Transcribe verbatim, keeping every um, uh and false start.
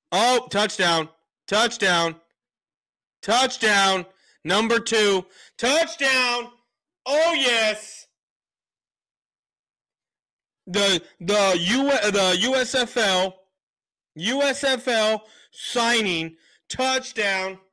Oh, touchdown. Touchdown. Touchdown. Number two. Touchdown. Oh, yes. The the U the U S F L U S F L signing touchdown.